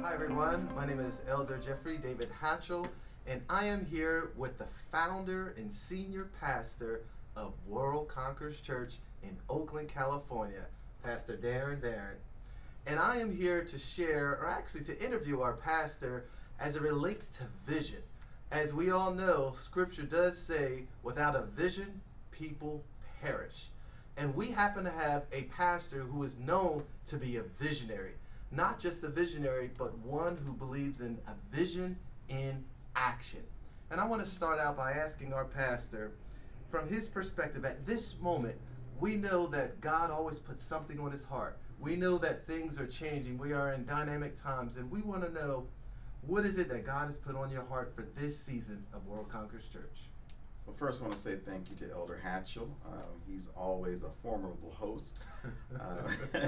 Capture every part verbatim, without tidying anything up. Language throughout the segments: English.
Hi everyone, my name is Elder Jeffrey David Hatchell, and I am here with the founder and senior pastor of World Conquerors Church in Oakland, California, Pastor Darren Barron. And I am here to share, or actually to interview our pastor as it relates to vision. As we all know, Scripture does say, without a vision, people perish. And we happen to have a pastor who is known to be a visionary. Not just a visionary, but one who believes in a vision in action. And I want to start out by asking our pastor, from his perspective, at this moment, we know that God always puts something on his heart. We know that things are changing. We are in dynamic times, and we want to know, what is it that God has put on your heart for this season of World Conquerors Church? Well, first I want to say thank you to Elder Hatchell. Uh, he's always a formidable host uh,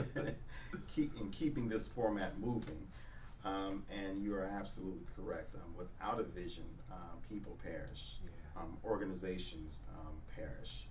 keep, in keeping this format moving. Um, and you are absolutely correct. Um, without a vision, uh, people perish. Yeah. Um, organizations um, perish.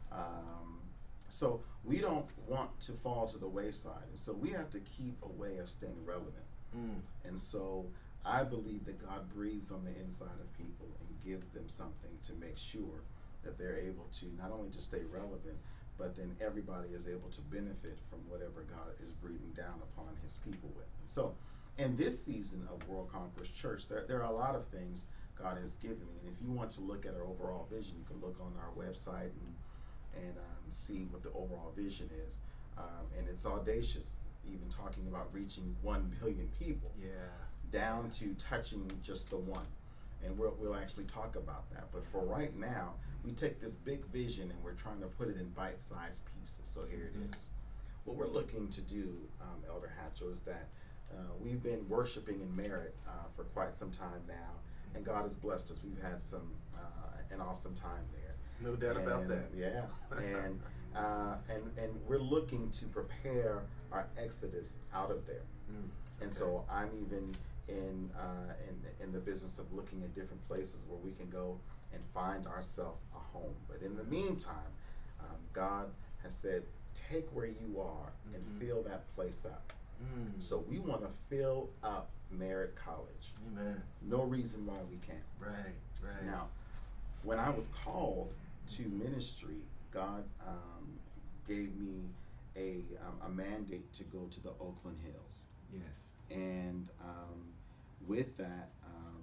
Um, so we don't want to fall to the wayside. And so we have to keep a way of staying relevant. Mm. And so I believe that God breathes on the inside of people and gives them something to make sure that they're able to not only just stay relevant, but then everybody is able to benefit from whatever God is breathing down upon his people with. So in this season of World Conquerors Church, there, there are a lot of things God has given me. And if you want to look at our overall vision, you can look on our website and, and um, see what the overall vision is. Um, and it's audacious, even talking about reaching one billion people. Yeah. Down to touching just the one. And we'll, we'll actually talk about that. But for right now, we take this big vision and we're trying to put it in bite-sized pieces. So here it Mm-hmm. is. What we're looking to do, um, Elder Hatchell, is that uh, we've been worshiping in Merritt uh, for quite some time now, and God has blessed us. We've had some uh, an awesome time there. No doubt and, about that. Yeah, and uh, and and we're looking to prepare our exodus out of there. Mm. And Okay. so I'm even in, uh, in in the business of looking at different places where we can go and find ourselves a home. But in the meantime, um, God has said, take where you are and Mhm. fill that place up. Mm. So we want to fill up Merritt College. Amen. No reason why we can't. Right, right. Now, when I was called to ministry, God um, gave me a, um, a mandate to go to the Oakland Hills. Yes. And um, with that, um,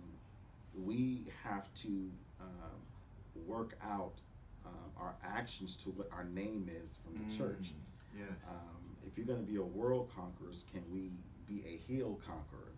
we have to um, work out um, our actions to what our name is from the Mm. church. Yes. Um, if you're going to be a world conqueror, can we be a hill conqueror?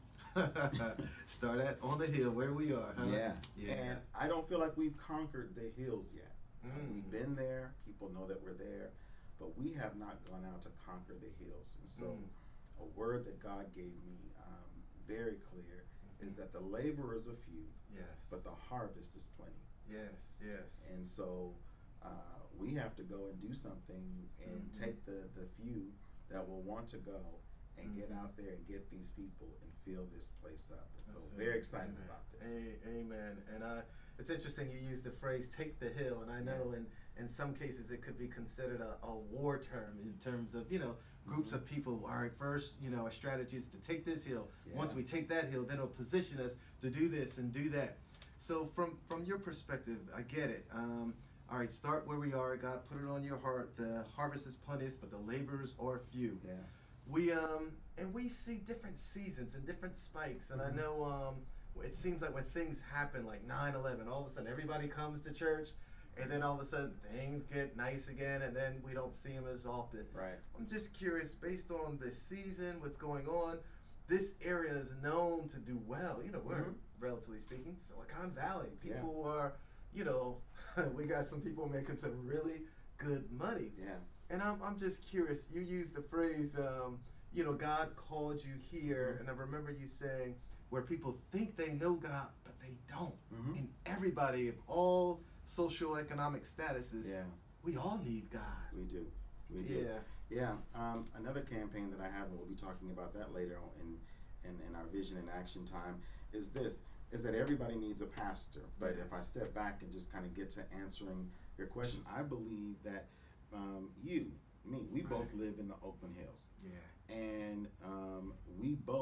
Start at on the hill where we are, huh? Yeah. Yeah. And I don't feel like we've conquered the hills yet. Uh, Mm. we've been there. People know that we're there. But we have not gone out to conquer the hills. And so Mm. a word that God gave me um, very clear is that the laborers are few, Yes. but the harvest is plenty. Yes, yes. And so uh, we have to go and do something and Mhm. take the, the few that will want to go and get Mhm. out there and get these people and fill this place up. And so That's very it. excited Amen. about this. A- amen. And uh, it's interesting you use the phrase "take the hill," and I know in in some cases it could be considered a, a war term in terms of you know groups Mhm. of people. All right, first you know our strategy is to take this hill. Yeah. Once we take that hill, then it'll position us to do this and do that. So from from your perspective, I get it. Um, all right, start where we are. God put it on your heart. The harvest is plenteous, but the laborers are few. Yeah. We um and we see different seasons and different spikes, and Mhm. I know um it seems like when things happen like nine eleven, all of a sudden everybody comes to church, and then all of a sudden things get nice again, and then we don't see them as often. Right. I'm just curious, based on the season, what's going on. This area is known to do well. You know, we're Mhm. relatively speaking Silicon Valley. Yeah. People are, you know, we got some people making some really good money. Yeah. And I'm, I'm just curious, you used the phrase, um, you know, God called you here. Mhm. And I remember you saying where people think they know God, but they don't. Mhm. And everybody of all socioeconomic statuses, Yeah. we all need God. We do. We do. Yeah. Yeah. Um, another campaign that I have, and we'll be talking about that later on in, in, in our vision and action time, is this, is that everybody needs a pastor. But Yes. if I step back and just kind of get to answering your question, I believe that um, you, me, we both Right. live in the Oakland Hills. Yeah. And um, we both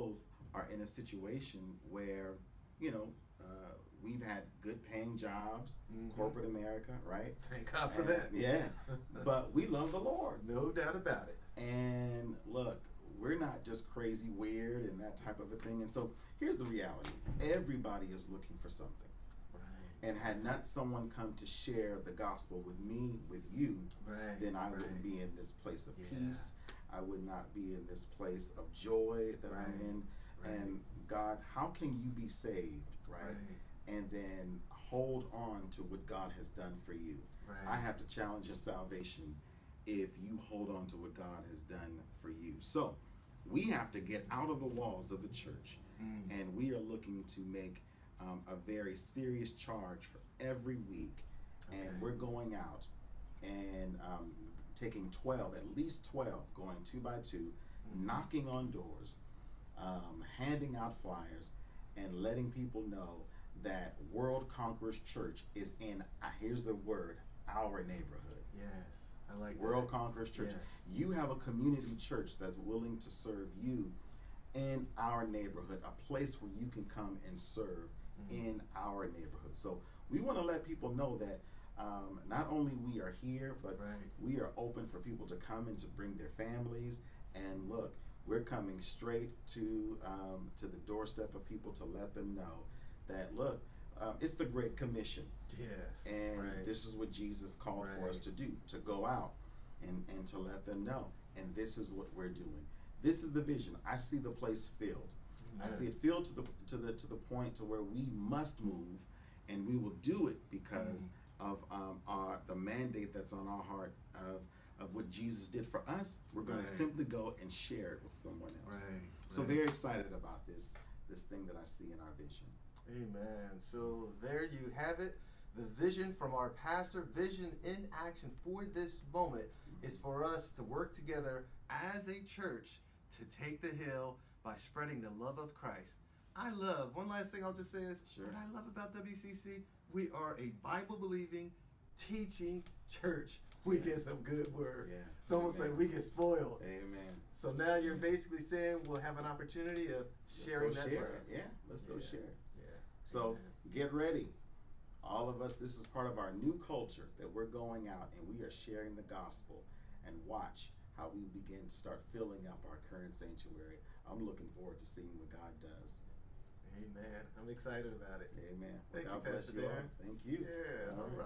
are in a situation where, you know, uh, we've had good paying jobs, mm-hmm. corporate America, right? Thank God for and, that. Yeah. But we love the Lord. No doubt about it. And look, we're not just crazy weird and that type of a thing. And so here's the reality. Everybody is looking for something. Right. And had not someone come to share the gospel with me, with you, right. then I right. wouldn't be in this place of yeah. peace. I would not be in this place of joy that right. I'm in. Right. And God, how can you be saved, right? right? And then hold on to what God has done for you. Right. I have to challenge your salvation if you hold on to what God has done for you. So we have to get out of the walls of the church, mm. and we are looking to make um, a very serious charge for every week. Okay. And we're going out and um, taking twelve, at least twelve, going two by two, mm. knocking on doors, um, handing out flyers, and letting people know that World Conquerors Church is in, uh, here's the word, our neighborhood. Yes, I like World that. Conquerors Church. Yes. You have a community church that's willing to serve you in our neighborhood, a place where you can come and serve mm-hmm. in our neighborhood. So we want to let people know that um, not only we are here, but right. we are open for people to come and to bring their families. And look, we're coming straight to um, to the doorstep of people to let them know that, look, um, it's the Great Commission. Yes. And right. this is what Jesus called right. for us to do, to go out and, and to let them know. And this is what we're doing. This is the vision. I see the place filled. Amen. I see it filled to the to the to the point to where we must move, and we will do it because mm-hmm. of um, our the mandate that's on our heart of of what Jesus did for us. We're going right. to simply go and share it with someone else. Right. So right. very excited about this this thing that I see in our vision. Amen. So there you have it. The vision from our pastor, vision in action for this moment mm-hmm. is for us to work together as a church to take the hill by spreading the love of Christ. I love, one last thing I'll just say is, sure. what I love about W C C, we are a Bible-believing, teaching church. We yeah. get some good word. Yeah. It's almost Amen. Like we get spoiled. Amen. So now you're basically saying we'll have an opportunity of sharing that share word. Yeah, let's yeah. go share. Yeah. So Amen. Get ready. All of us, this is part of our new culture that we're going out and we are sharing the gospel, and watch how we begin to start filling up our current sanctuary. I'm looking forward to seeing what God does. Amen. I'm excited about it. Amen. Thank well, God you, bless Pastor you all. Darren. Thank you. Yeah. All right.